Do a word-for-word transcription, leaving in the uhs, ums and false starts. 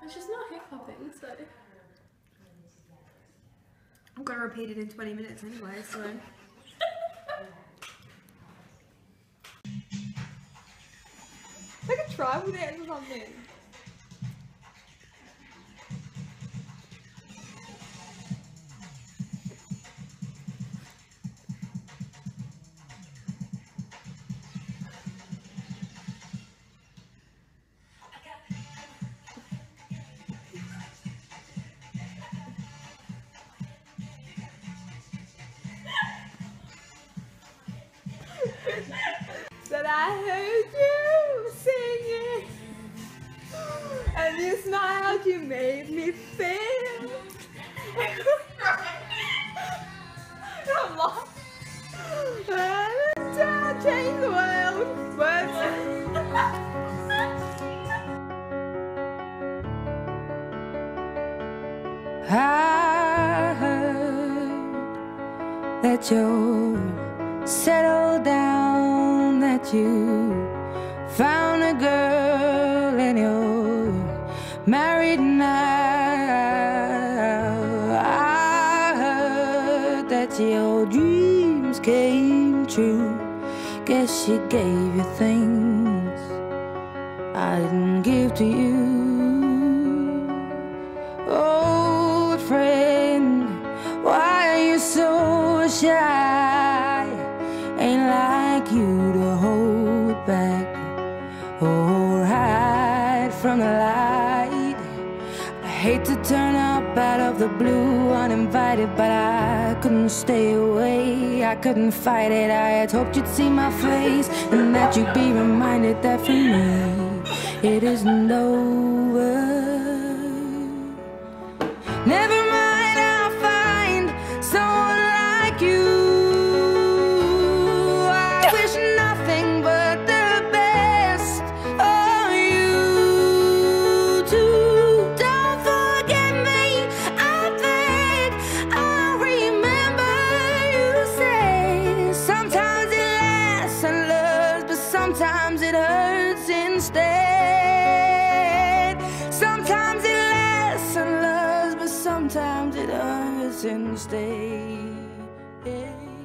It's just not hip hopping, so. I'm gonna repeat it in twenty minutes anyway, so. Like a tribal dance or something. That I heard you singing, and you smiled, you made me feel. I'm lost. And change the world, but I heard that you're settled down, that you found a girl and you're married now. I heard that your dreams came true. Guess she gave you things I didn't give to you. Old friend, why are you so shy? Ain't like you to hold back or hide from the light. I hate to turn up out of the blue uninvited, but I couldn't stay away, I couldn't fight it. I had hoped you'd see my face and that you'd be reminded that for me it isn't over. Never mind, I'll find someone like you. I wish nothing but the best of you too. Don't forget me, I beg. I remember you say sometimes it lasts and loves, but sometimes it hurts instead. Sometimes it lasts and loves, but sometimes it hurts instead.